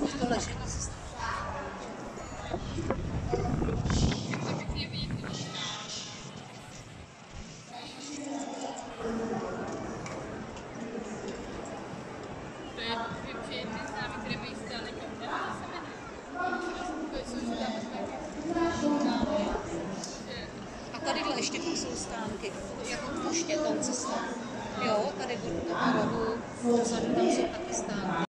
To leží na cestě. A tadyhle ještě tam jsou stánky, jako v poště, tou cestou. Jo, tady v rohu, dozadu tam jsou taky stánky.